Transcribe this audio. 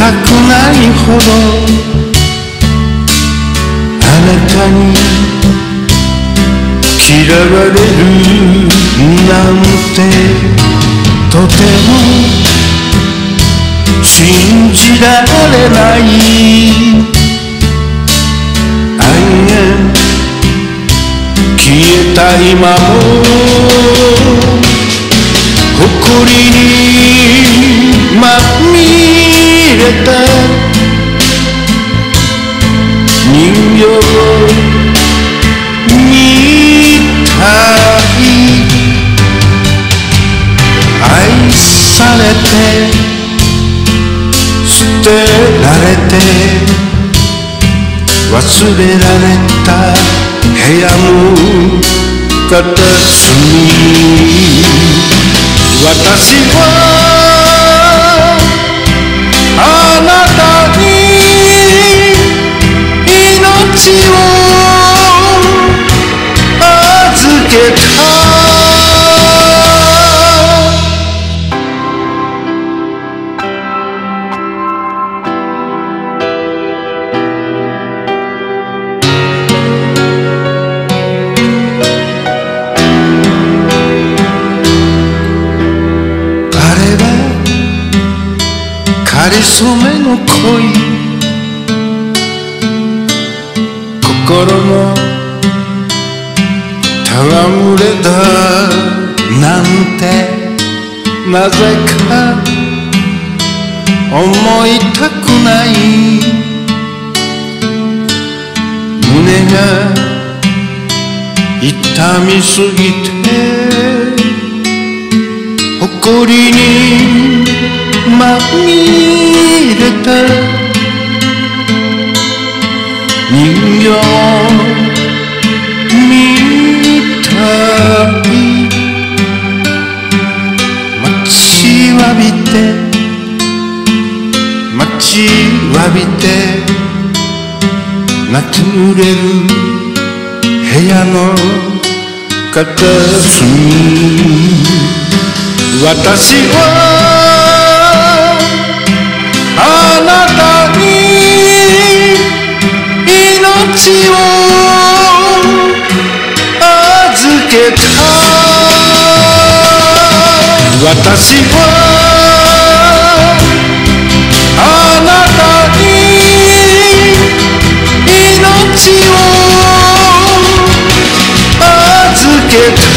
たくないほどあなたに嫌われるなんてとても信じられない愛が消えた今も誇りにまみれた人形みたい愛されて捨てられて忘れられた部屋の片隅私はあなたに命を預けたかりそめの恋心の戯れだなんてなぜか思いたくない胸が痛みすぎて誇りにまみれた人形みたい待ちわびて待ちわびて泣き濡れる部屋の片隅私はあなたに命を預けた私はあなたに命を預けた